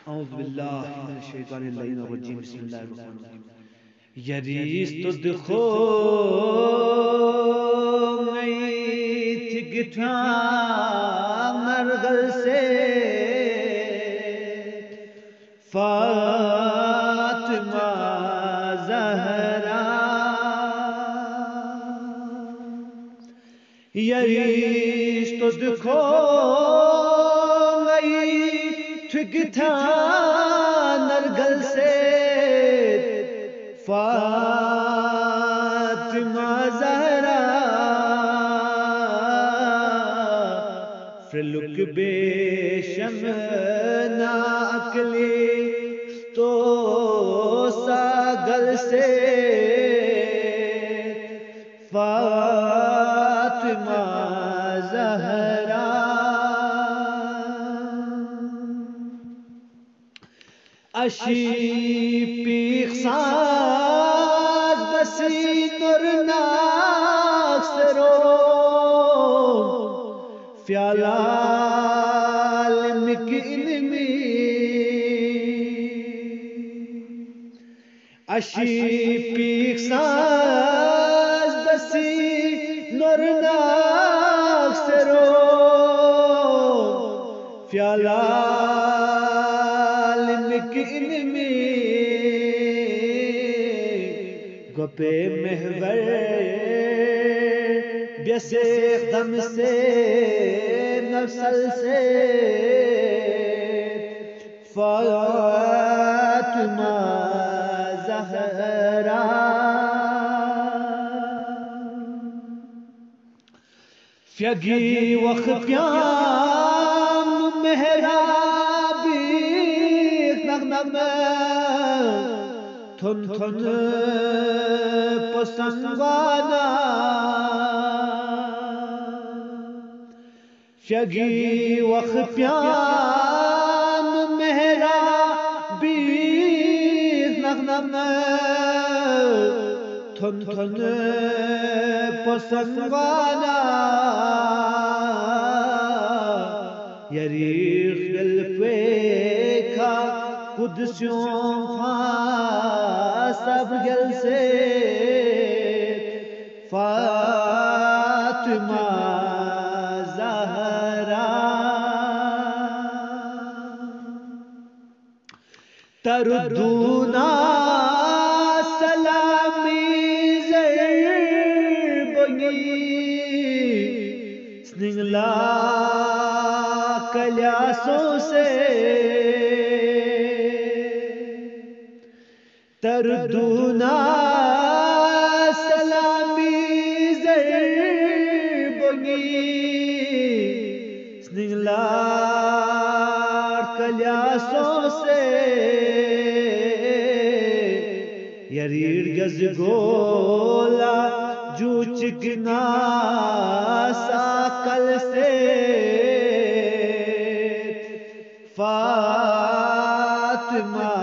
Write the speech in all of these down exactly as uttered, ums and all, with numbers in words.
اعوذ باللہ من الشیطان اللعین الرجیم بسم اللہ الرحمن الرحیم یریست دخو نئی تھگتھا مرگل سے فاطمہ زہرا یریست دخو تھگتھا نرگل سے فاطمہ زہرا فرلک بے شم ناکلی تو ساگل سے فاطمہ زہرا اشی پیخ ساز بسی نرناک سرو فیالال مکینمی اشی پیخ ساز بسی نرناک سرو فیالال مکینمی گپے محور بیسیخ دم سے نفسل سے فاطمہ زہرا فیگی وقت پیام محرابی نغنم تھن تھن پسنگوانا فیگی وقت پیام محرابی نغنم تھن تھن پسنگوانا یریخ دل پیکھا قدسیوں سب گل سے فاطمہ زہرا تردونا سلامی زربنی سنگلا کلیاسوں سے تردونا سلامی زربنی سنگلا کلیاسوں سے یریر گز گولا جو چکنا ساکل سے فاطمہ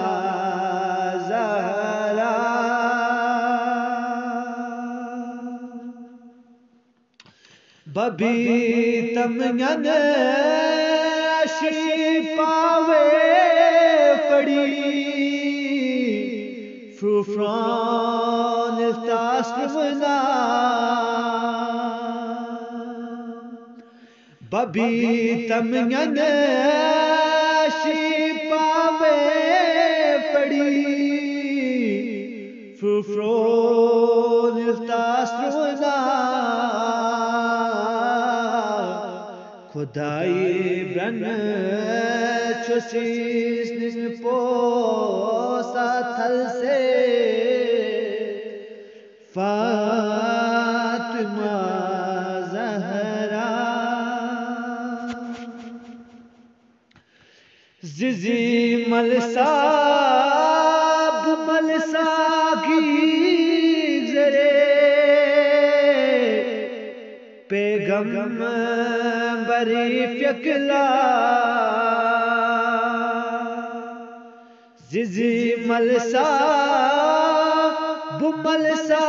زہرا ببی تمگن اشی پاوے پڑی فروفران التاسلمنا ببی تمگن اشی پاوے پڑی فروفران التاسلمنا خدائی برن چوسیس نسن پوسا تھل سے فاطمہ زہرا زیزی ملسا ملسا کی گزرے پیغمبری فکلا زیزی ملسا بملسا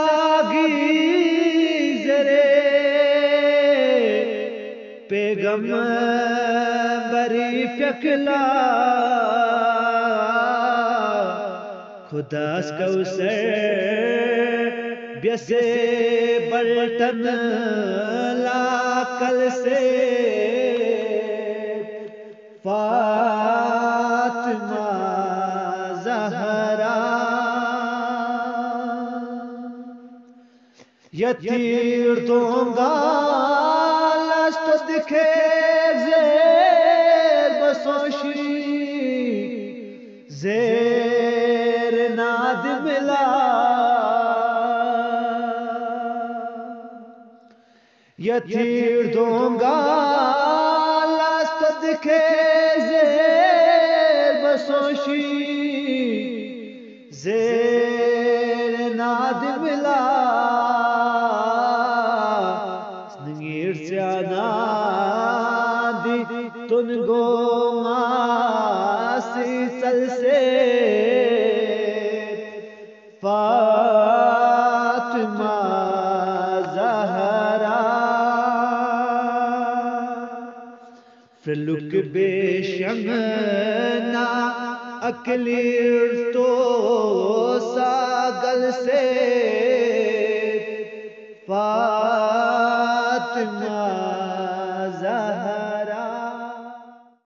گزرے پیغمبری فکلا خداس کوثر بیسے بلٹن لا کل سے فاطمہ زہرا یتیر دوں گا لشت دکھے زیر بسوشی زیر ناد ملا یتیر دوں گا لشت دکھے زیر بسوشی زیر ناد ملا سنگیر سیانا دی تن گو ماسی چل سے فاطمہ زہرا فرلک بے شمنا اکلیر تو ساگل سے